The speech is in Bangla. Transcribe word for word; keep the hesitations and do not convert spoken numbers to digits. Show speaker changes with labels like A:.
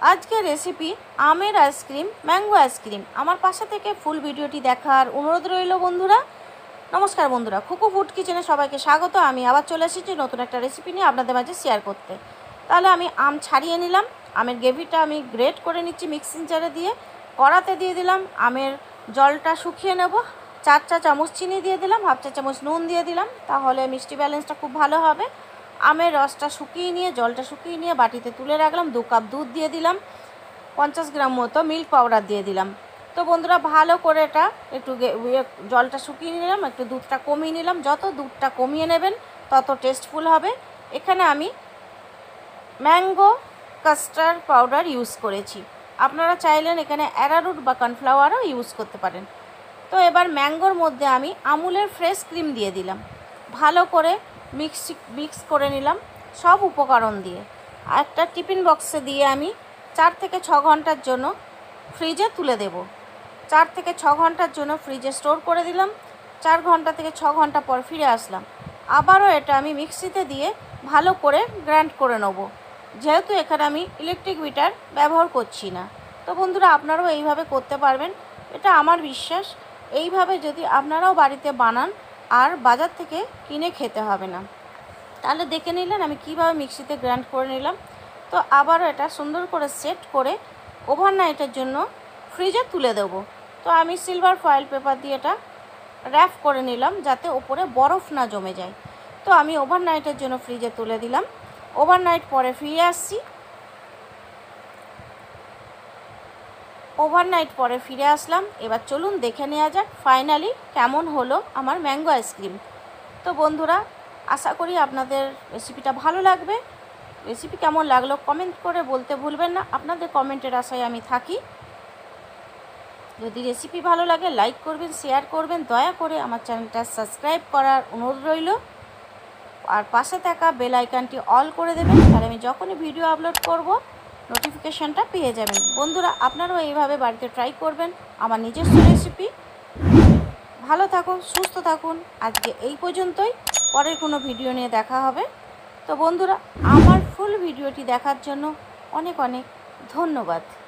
A: আজকে রেসিপি আমের আইসক্রিম, ম্যাঙ্গো আইসক্রিম। আমার পাশে থেকে ফুল ভিডিওটি দেখার অনুরোধ রইল বন্ধুরা। নমস্কার বন্ধুরা, খুকু ফুড কিচেনে সবাইকে স্বাগত। আমি আবার চলে এসেছি নতুন একটা রেসিপি নিয়ে আপনাদের মাঝে শেয়ার করতে। তাহলে আমি আম ছাড়িয়ে নিলাম, আমের গ্রেভিটা আমি গ্রেট করে নিচ্ছি মিক্সিং জারে দিয়ে। কড়াতে দিয়ে দিলাম আমের জলটা শুকিয়ে নেব। চার চা চামচ চিনি দিয়ে দিলাম, হাফ চা চামচ নুন দিয়ে দিলাম, তাহলে মিষ্টি ব্যালেন্সটা খুব ভালো হবে। আমের রসটা শুকিয়ে নিয়ে জলটা শুকিয়ে নিয়ে বাটিতে তুলে রাখলাম। দু কাপ দুধ দিয়ে দিলাম, পঞ্চাশ গ্রাম মতো মিল্ক পাউডার দিয়ে দিলাম। তো বন্ধুরা ভালো করে এটা একটু জলটা শুকিয়ে নিলাম, একটু দুধটা কমিয়ে নিলাম। যত দুধটা কমিয়ে নেবেন তত টেস্টফুল হবে। এখানে আমি ম্যাঙ্গো কাস্টার্ড পাউডার ইউজ করেছি, আপনারা চাইলেন এখানে অ্যারারুট বা কর্নফ্লাওয়ারও ইউজ করতে পারেন। তো এবার ম্যাঙ্গোর মধ্যে আমি আমুলের ফ্রেশ ক্রিম দিয়ে দিলাম, ভালো করে মিক্স মিক্স করে নিলাম সব উপকরণ দিয়ে। একটা টিফিন বক্সে দিয়ে আমি চার থেকে ছ ঘন্টার জন্য ফ্রিজে তুলে দেব। চার থেকে ছ ঘন্টার জন্য ফ্রিজে স্টোর করে দিলাম। চার ঘন্টা থেকে ছ ঘন্টা পর ফিরে আসলাম। আবারও এটা আমি মিক্সিতে দিয়ে ভালো করে গ্রাইন্ড করে নেব, যেহেতু এখানে আমি ইলেকট্রিক বিটার ব্যবহার করছি না। তো বন্ধুরা আপনারাও এইভাবে করতে পারবেন, এটা আমার বিশ্বাস। এইভাবে যদি আপনারাও বাড়িতে বানান আর বাজার থেকে কিনে খেতে হবে না। তাহলে দেখে নিলেন আমি কিভাবে মিক্সিতে গ্রাইন্ড করে নিলাম। তো আবারও এটা সুন্দর করে সেট করে ওভারনাইটের জন্য ফ্রিজে তুলে দেব। তো আমি সিলভার ফয়েল পেপার দিয়ে এটা র্যাপ করে নিলাম, যাতে ওপরে বরফ না জমে যায়। তো আমি ওভারনাইটের জন্য ফ্রিজে তুলে দিলাম। ওভারনাইট পরে ফিরে আসছি। ওভারনাইট পরে ফিরে আসলাম। এবার চলুন দেখে নেওয়া যাক ফাইনালি কেমন হলো আমার ম্যাঙ্গো আইসক্রিম। তো বন্ধুরা আশা করি আপনাদের রেসিপিটা ভালো লাগবে। রেসিপি কেমন লাগলো কমেন্ট করে বলতে ভুলবেন না, আপনাদের কমেন্টের আশায় আমি থাকি। যদি রেসিপি ভালো লাগে লাইক করবেন, শেয়ার করবেন, দয়া করে আমার চ্যানেলটা সাবস্ক্রাইব করার অনুরোধ রইল। আর পাশে থাকা বেল আইকনটি অল করে দেবেন, তাহলে আমি যখনই ভিডিও আপলোড করব নোটিফিকেশানটা পেয়ে যাবেন। বন্ধুরা আপনারাও এইভাবে বাড়িতে ট্রাই করবেন আমার নিজস্ব রেসিপি। ভালো থাকুন, সুস্থ থাকুন। আজকে এই পর্যন্তই, পরের কোনো ভিডিও নিয়ে দেখা হবে। তো বন্ধুরা আমার ফুল ভিডিওটি দেখার জন্য অনেক অনেক ধন্যবাদ।